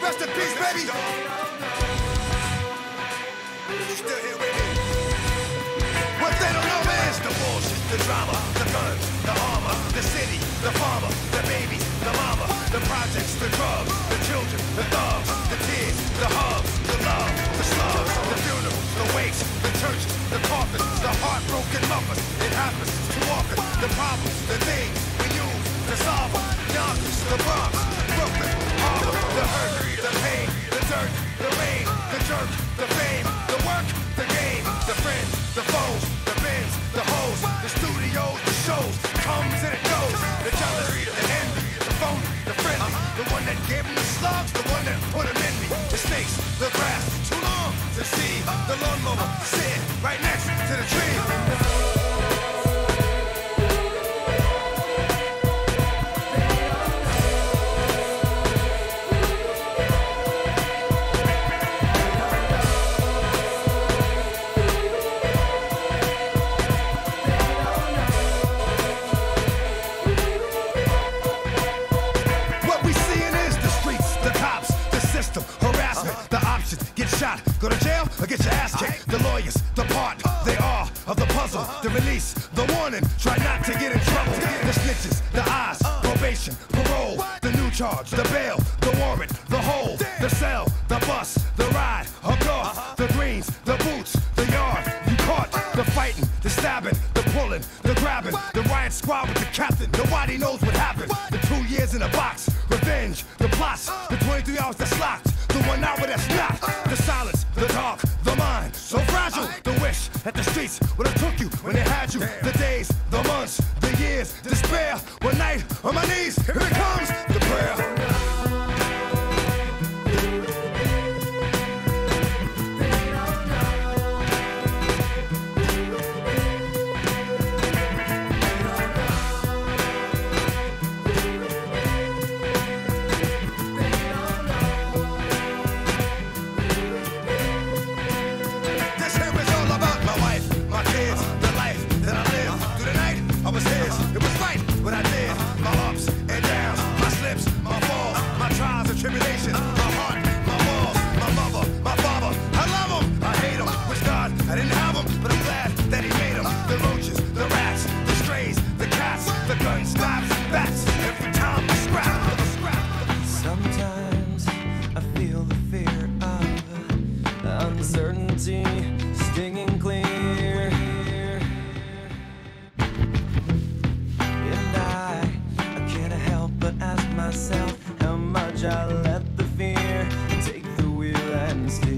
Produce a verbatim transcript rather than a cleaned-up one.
Rest in peace, baby. Still here with me. What they don't know is the bullshit, the drama, the guns, the armor, the city, the farmer, the babies, the mama, the projects, the drugs, the children, the thugs, the tears, the hugs, the love, the slugs, the funerals, the wakes, the church, the coffins, the heartbroken lovers. It happens too often. The problems, the things we use to solve them. Yonkers, the Bronx, Brooklyn, Harlem, the hurt, the pain, the dirt, the rain, the jerk, the fame, the work, the game, the friends, the foes, the bins, the hoes, the studios, the shows, comes and it goes. The jealousy, the envy, the phone, the friendly, the one that gave him the slugs, the one that put him in me. The snakes, the grass, too long to see. The lawnmower, sitting right next to the tree. Go to jail or get your ass kicked. The lawyers, the part, they are of the puzzle. The release, the warning, try not to get in trouble. The snitches, the eyes, probation, parole. The new charge, the bail, the warrant, the hold. The cell, the bus, the ride, hooked off. The greens, the boots, the yard, you caught. The fighting, the stabbing, the pulling, the grabbing. The riot squad with the captain, nobody knows what happened. The two years in a box, revenge, the plots. The twenty-three hours that's locked, the one hour that's not. The silence, the dark, the mind, so fragile. The wish that the streets would have took you when they had you. The days, the months, the years, despair. One night on my knees, here it comes, the prayer. Tribulation, my heart, my walls, my mother, my father. I love him, I hate him. Wish God I didn't have him, but I'm glad that he made him. The roaches, the rats, the strays, the cats, the guns, knives, and bats. Every time I scrap, scrap. Sometimes I feel the fear of uncertainty stinging clear, and I, I can't help but ask myself how much I let the fear take the wheel and steer.